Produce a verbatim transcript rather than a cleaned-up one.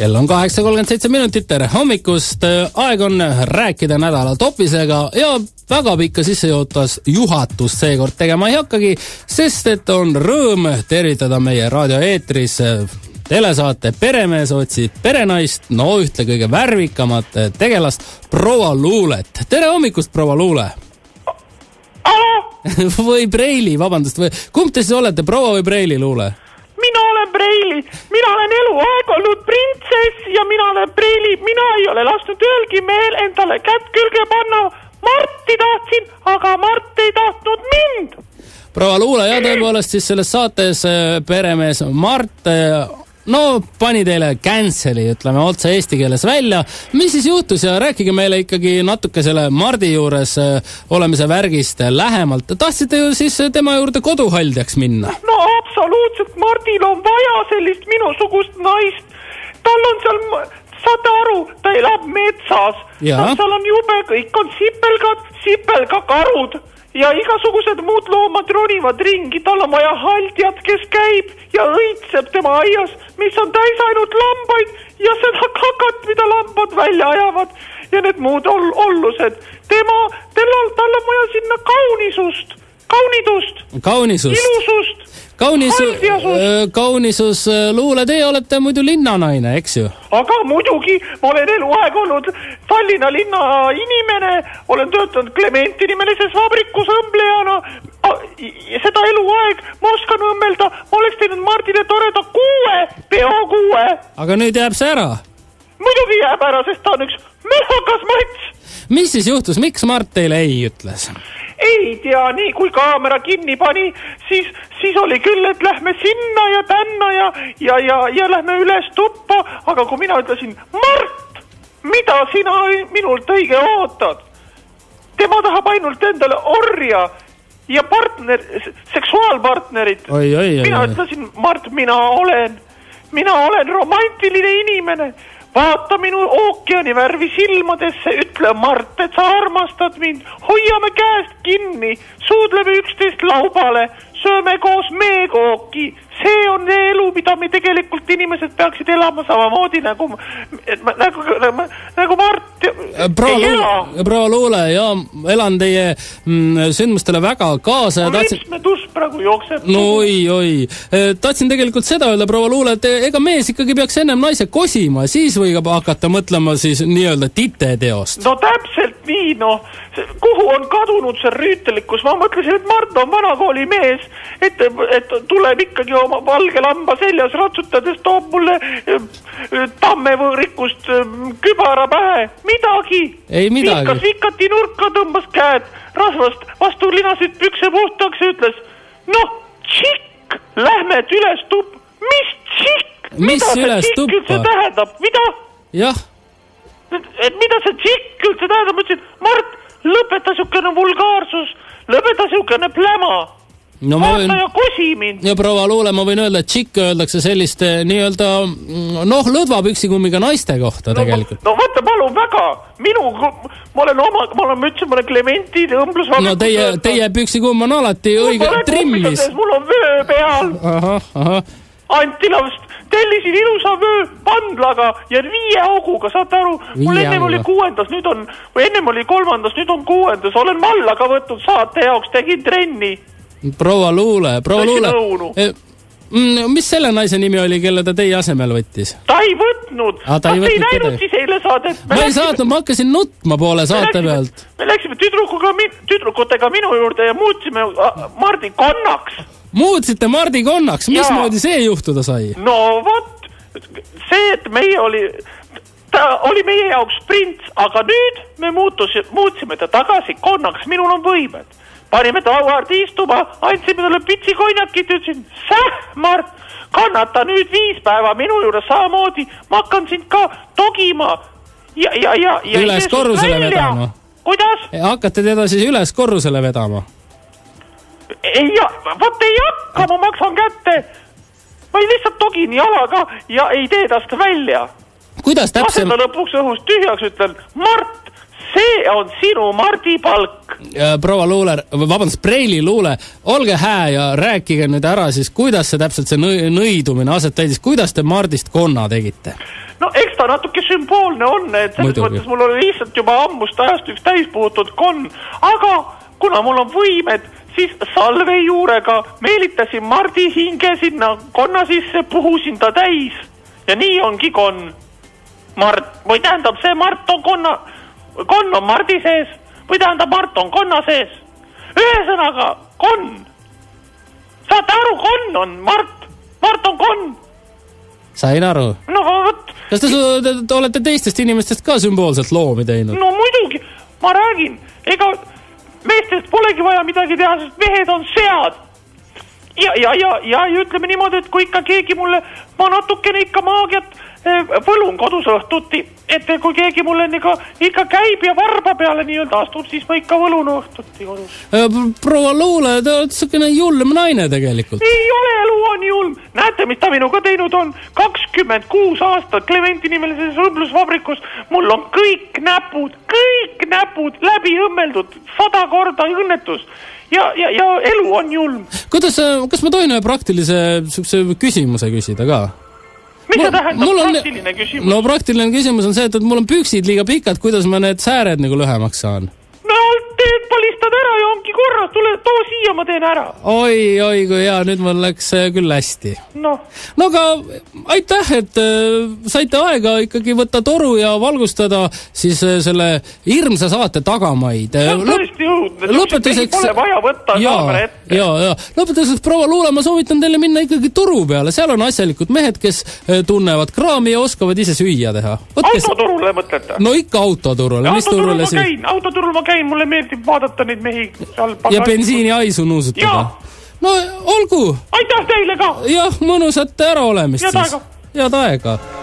kell on kaheksa kolmkümmend seitse minutit, tere hommikust. Aeg on rääkida nädala topisega ja väga pikka sissejuhatus juhatust seekord tegema ei hakkagi, sest et on rõõm tervitada meie raadioeetris telesaate Peremees otsib perenaist, no ühtle kõige värvikamat tegelast, proua Luulet. Tere hommikust, proua Luule! või Preili, vabandust, või kumb te siis olete, proua või Preili Luule? Mina olen Preili, mina olen eluaeg olnud printsess ja mina olen Preili, mina ei ole lasknud ühelgi mehel endale kätt külge panna. Marti tahtsin, aga Mart ei tahtnud mind. Proua Luule, ja tõepoolest siis selles saates peremees Mart no pani teile cancel'i, ütleme otse eesti keeles välja. Mis siis juhtus ja rääkige meile ikkagi natuke selle Mardi juures olemise värgist lähemalt. Tahtsite ju siis tema juurde koduhaldjaks minna? No absoluutselt, Mardil on vaja sellist minusugust naist. Tal on seal, saate aru, ta elab metsas. No, seal on jube, kõik on sipelgad, sipelgakarud. Ja igasugused muud loomad ronivad ringi, tal on vaja haldjat, kes käib ja õitseb tema aias, mis on täis ainult lambaid ja seda kakat, mida lambad välja ajavad ja need muud ol- ollused. Tema, tal on, tal on vaja sinna kaunisust, kaunidust, kaunisust. ilusust, Kaunisu, kaunisus, Luule, teie olete muidu linnanaine, eks ju? Aga muidugi, ma olen eluaeg olnud Tallinna linna inimene, olen töötanud Clementi nimelises vabrikus õmblejana, seda eluaeg ma oskan õmmelda, ma oleks teinud Mardile toreda kuue, peo kuue. Aga nüüd jääb see ära? Muidugi jääb ära, sest ta on üks möhakas mats. Mis siis juhtus, miks Mart teile ei ütles? Ei tea, nii kui kaamera kinni pani, siis, siis oli küll, et lähme sinna ja tänna ja, ja, ja, ja lähme üles tuppa, aga kui mina ütlesin, Mart, mida sina minult õige ootad? Tema tahab ainult endale orja ja partner, seksuaalpartnerit. Oi, oi, oi, mina oi. ütlesin, Mart, mina olen, mina olen romantiline inimene. Vaata minu ookeani värvi silmadesse, ütle Mart, et sa armastad mind, hoiame käest kinni, suudleme üksteist laubale, sööme koos meekooki. See on see elu, mida me tegelikult inimesed peaksid elama samamoodi nagu, nagu, nagu, nagu Mart proua Luule, proua Luule, ja elan teie mm, sündmustele väga kaasa. No tahtsin... Miks me tus praegu jookseb? No oi, oi. Tahtsin tegelikult seda öelda, proua Luule, et ega mees ikkagi peaks ennem naise kosima, siis või hakata mõtlema siis nii-öelda titeteost. No täpselt nii, noh. Kuhu on kadunud see rüütelikkus? Ma mõtlesin, et Mart on vanakooli mees, et, et tuleb ikkagi oma valge lamba seljas ratsutades, toob mulle tammevõõrikust kübara pähe. Midagi. Ei midagi. Vikas vikati nurka, tõmbas käed rasvast vastu linasid pükse puhtaks ja ütles, noh, tšikk, lähme et üles tupp. Mis tšikk? Mis mida üles see tšikk üldse tähendab? Mida? Jah. Et, et mida see tšikk üldse tähendab? Ma ütlesin, Mart, lõpeta sihukene vulgaarsus, lõpeta sihukene pläma. No vaata võin... ja kosi mind. Ja proua Luule, ma võin öelda, et tšikk öeldakse selliste nii-öelda, noh, lõdvapüksikummiga naiste kohta no, tegelikult. No vaata, palun väga. Minu, ma olen oma, ma olen mütsi, ma olen Clementi õmblusvabrikus. No teie, teie püksikumm on alati õige trimmis. Mul on vöö peal. Aha, aha. Antilavst. Tellisin ilusa vöö pandlaga ja viie auguga, saate aru? Mul ennem oli kuuendas, nüüd on, või ennem oli kolmandas, nüüd on kuuendas. Olen mallaga võtnud saate jaoks, tegin trenni. Proua Luule, proua Luule. Mis selle naise nimi oli, kelle ta teie asemel võttis? Ta ei võtnud. Ah, ta ei, ei näinud siis eile saadet. Ma ei saatnud, ma hakkasin nutma poole saate me pealt. Me läksime tüdrukuga, tüdrukutega minu juurde ja muutsime Mardi konnaks. Muutsite Mardi konnaks? Mismoodi see juhtuda sai? No vot, see, et meie oli, ta oli meie jaoks prints, aga nüüd me muutus, muutsime ta tagasi konnaks, minul on võimed. Panime ta lauaardi istuma, andsime talle pitsi konjakit ja ütlesin, säh, Mart, kannata nüüd viis päeva minu juures samamoodi, ma hakkan sind ka togima. Ja, ja, ja, ja üles korrusele välja. Vedama? Kuidas? Hakkate teda siis üles korrusele vedama? Ei, vaat ei hakka, ma maksan kätte. Ma ei lihtsalt togin jalaga ja ei tee tast välja. Kuidas täpsem... Asenda lõpuks õhust tühjaks, ütlen, Mart, see on sinu Mardi palk. Proua Luule, vabandust, Preili Luule, olge hää ja rääkige nüüd ära siis, kuidas see täpselt see nõidumine aset leidis, kuidas te Mardist konna tegite? no eks ta natuke sümboolne on, et selles Muidugi. mõttes mul oli lihtsalt juba ammust ajast üks täispuutud konn, aga kuna mul on võimed, siis salve juurega meelitasin Mardi hinge sinna konna sisse, puhusin ta täis ja nii ongi konn. Mart, või tähendab see Mart on konna, konn on Mardi sees, või tähendab Mart on konna sees. Ühesõnaga, konn. Saate aru, konn on Mart, Mart on konn. Sain aru. No võt. Kas te, te, te olete teistest inimestest ka sümboolselt loomi teinud? No muidugi, ma räägin, ega meestest polegi vaja midagi teha, sest mehed on sead. Ja, ja, ja, ja, ja ütleme niimoodi, et kui ikka keegi mulle, ma natukene ikka maagiat võlun kodus õhtuti, et kui keegi mulle ikka, ikka käib ja varba peale nii-öelda astub, siis ma ikka võlun õhtuti kodus. Proua Luule, te olete sükene julm naine tegelikult. Ei ole, elu on julm. Näete, mis ta minuga teinud on? kakskümmend kuus aastat Clementi nimelises õmblusvabrikus. Mul on kõik näpud, kõik näpud läbi õmmeldud, sada korda õnnetus. Ja, ja, ja elu on julm. Kuidas, kas ma tohin ühe praktilise sükse küsimuse küsida ka? Mis see tähendab praktiline küsimus? No praktiline küsimus on see, et mul on püksid liiga pikad, kuidas ma need sääred nagu lühemaks saan? No teed palistad ära ja ongi korras, tule too siia, ma teen ära. Oi, oi, kui hea, nüüd mul läks küll hästi. No. No aga aitäh, et saite aega ikkagi võtta toru ja valgustada siis selle hirmsa saate tagamaid. See on tõesti õudne, lõpetuseks pole vaja võtta kaamera ette. Ja, ja. Lõpetuseks, proua Luule, ma soovitan teile minna ikkagi turu peale, seal on asjalikud mehed, kes tunnevad kraami ja oskavad ise süüa teha. Võtkes... Autoturule mõtlete? No ikka autoturule. Ja, autoturul ma käin, siin... autoturul ma käin, mulle meeldib vaadata neid mehi. Ja bensiini aisu nuusutada. No olgu. Aitäh teile ka. Jah, mõnusat ära olemist siis. Head aega.